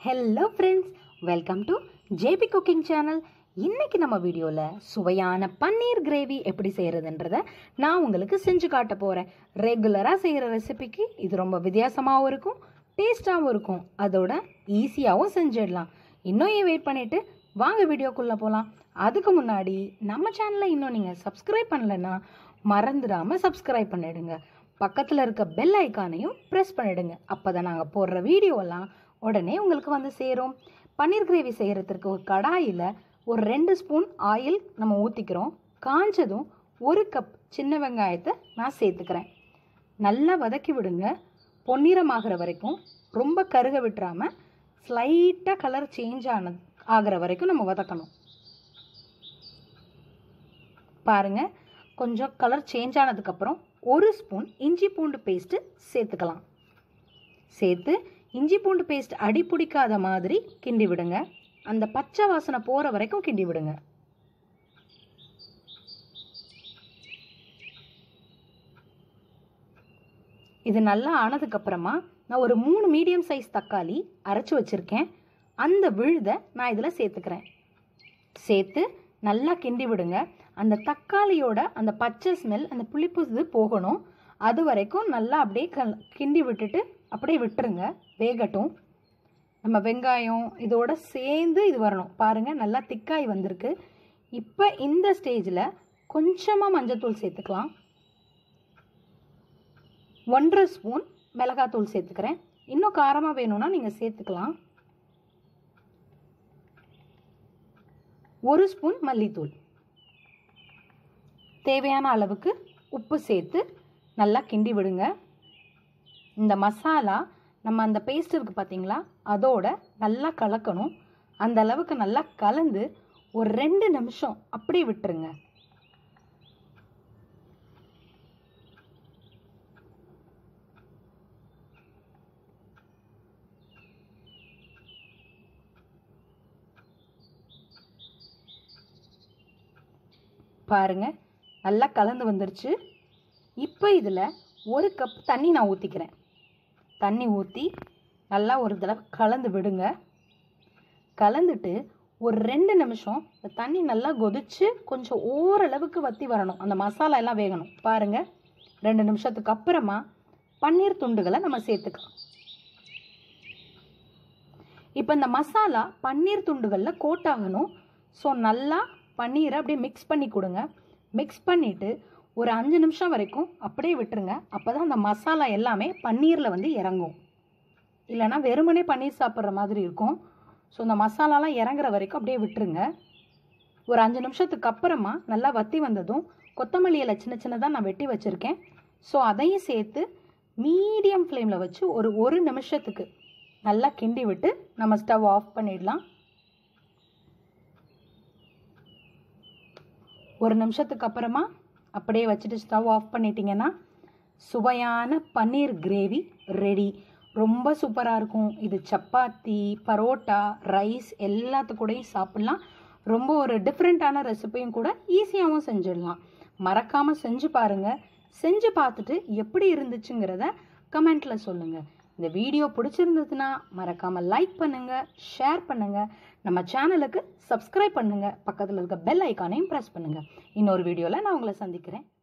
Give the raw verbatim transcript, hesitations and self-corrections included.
Hello friends, welcome to JP cooking channel. இன்றைக்கி நம்ம வீடியோவில் சுவையான பன்னீர் கிரேவி எப்படி செய்கிறதுன்றதை நான் உங்களுக்கு செஞ்சு காட்ட போகிறேன். ரெகுலராக செய்கிற ரெசிபிக்கு இது ரொம்ப வித்தியாசமாகவும் இருக்கும், டேஸ்ட்டாகவும் இருக்கும், அதோட ஈஸியாகவும் செஞ்சிடலாம். இன்னும் ஏன் வெயிட் பண்ணிவிட்டு வாங்க வீடியோக்குள்ளே போகலாம். அதுக்கு முன்னாடி நம்ம சேனலை இன்னும் நீங்கள் சப்ஸ்கிரைப் பண்ணலைன்னா மறந்துடாமல் சப்ஸ்கிரைப் பண்ணிவிடுங்க. பக்கத்தில் இருக்க பெல் ஐக்கானையும் ப்ரெஸ் பண்ணிவிடுங்க. அப்போ தான் நாங்கள் போடுற வீடியோவெல்லாம் உடனே உங்களுக்கு வந்து சேரும். பன்னீர் கிரேவி செய்கிறதுக்கு ஒரு கடாயில் ஒரு ரெண்டு ஸ்பூன் ஆயில் நம்ம ஊற்றிக்கிறோம். காஞ்சதும் ஒரு கப் சின்ன வெங்காயத்தை நான் சேர்த்துக்கிறேன். நல்லா வதக்கி விடுங்க, பொன்னிறமாகிற வரைக்கும். ரொம்ப கருக விட்டுறாமல் ஸ்லைட்டாக கலர் சேஞ்ச் ஆன ஆகிற வரைக்கும் நம்ம வதக்கணும். பாருங்கள், கொஞ்சம் கலர் சேஞ்ச் ஆனதுக்கப்புறம் ஒரு ஸ்பூன் இஞ்சி பூண்டு பேஸ்ட்டு சேர்த்துக்கலாம். சேர்த்து இஞ்சி பூண்டு பேஸ்ட் அடி பிடிக்காத மாதிரி கிண்டி விடுங்க. அந்த பச்சை வாசனை போகிற வரைக்கும் கிண்டி விடுங்க. இது நல்லா ஆனதுக்கப்புறமா நான் ஒரு மூணு மீடியம் சைஸ் தக்காளி அரைச்சி வச்சுருக்கேன். அந்த விழுதை நான் இதில் சேர்த்துக்கிறேன். சேர்த்து நல்லா கிண்டி விடுங்க. அந்த தக்காளியோட அந்த பச்சை ஸ்மெல், அந்த புளிப்பு இது போகணும். அது வரைக்கும் நல்லா அப்படியே க கிண்டி விட்டுட்டு அப்படியே விட்டுருங்க, வேகட்டும். நம்ம வெங்காயம் இதோட சேர்ந்து இது வரணும். பாருங்கள், நல்லா திக்காய் வந்திருக்கு. இப்போ இந்த ஸ்டேஜில் கொஞ்சமாக மஞ்சத்தூள் சேர்த்துக்கலாம். ஒன்றரை ஸ்பூன் மிளகாத்தூள் சேர்த்துக்கிறேன். இன்னும் காரமாக வேணும்னா நீங்கள் சேர்த்துக்கலாம். ஒரு ஸ்பூன் மல்லித்தூள், தேவையான அளவுக்கு உப்பு சேர்த்து நல்லா கிண்டி விடுங்க. இந்த மசாலா நம்ம அந்த பேஸ்ட் இருக்குது பார்த்தீங்களா, அதோட நல்லா கலக்கணும். அந்த அளவுக்கு நல்லா கலந்து ஒரு ரெண்டு நிமிஷம் அப்படியே விட்டுருங்க. பாருங்க, நல்லா கலந்து வந்துருச்சு. இப்போ இதில் ஒரு கப் தண்ணி நான் ஊற்றிக்கிறேன். தண்ணி ஊற்றி நல்லா ஒரு தடவை கலந்து விடுங்க. கலந்துட்டு ஒரு ரெண்டு நிமிஷம் தண்ணி நல்லா கொதித்து கொஞ்சம் ஓரளவுக்கு வற்றி வரணும். அந்த மசாலா எல்லாம் வேகணும். பாருங்கள், ரெண்டு நிமிஷத்துக்கு அப்புறமா பன்னீர் துண்டுகளை நம்ம சேர்த்துக்கலாம். இப்போ இந்த மசாலா பன்னீர் துண்டுகளில் கோட் ஆகணும். ஸோ நல்லா பன்னீரை அப்படியே மிக்ஸ் பண்ணி கொடுங்க. மிக்ஸ் பண்ணிவிட்டு ஒரு அஞ்சு நிமிஷம் வரைக்கும் அப்படியே விட்டுருங்க. அப்போ தான் அந்த மசாலா எல்லாமே பன்னீரில் வந்து இறங்கும். இல்லைனா வெறுமனே பன்னீர் சாப்பிட்ற மாதிரி இருக்கும். ஸோ இந்த மசாலாலாம் இறங்குற வரைக்கும் அப்படியே விட்டுருங்க. ஒரு அஞ்சு நிமிஷத்துக்கு அப்புறமா நல்லா வற்றி வந்ததும் கொத்தமல்லி இலை சின்ன சின்னதாக நான் வெட்டி வச்சுருக்கேன். ஸோ அதையும் சேர்த்து மீடியம் ஃப்ளேமில் வச்சு ஒரு ஒரு நிமிஷத்துக்கு நல்லா கிண்டி விட்டு நம்ம ஸ்டவ் ஆஃப் பண்ணிடலாம். ஒரு நிமிஷத்துக்கு அப்புறமா அப்படியே வச்சுட்டு ஸ்டவ் ஆஃப் பண்ணிட்டீங்கன்னா சுவையான பன்னீர் கிரேவி ரெடி. ரொம்ப சூப்பராக இருக்கும். இது சப்பாத்தி, பரோட்டா, ரைஸ் எல்லாத்துக்கூடையும் சாப்பிட்லாம். ரொம்ப ஒரு டிஃப்ரெண்ட்டான ரெசிபியும் கூட, ஈஸியாகவும் செஞ்சிடலாம். மறக்காமல் செஞ்சு பாருங்கள். செஞ்சு பார்த்துட்டு எப்படி இருந்துச்சுங்கிறத கமெண்ட்டில் சொல்லுங்கள். இந்த வீடியோ பிடிச்சிருந்ததுன்னா மறக்காமல் லைக் பண்ணுங்கள், ஷேர் பண்ணுங்கள், நம்ம சேனலுக்கு சப்ஸ்கிரைப் பண்ணுங்கள், பக்கத்தில் இருக்க பெல் ஐக்கானையும் ப்ரெஸ் பண்ணுங்கள். இன்னொரு வீடியோவில் நான் உங்களை சந்திக்கிறேன்.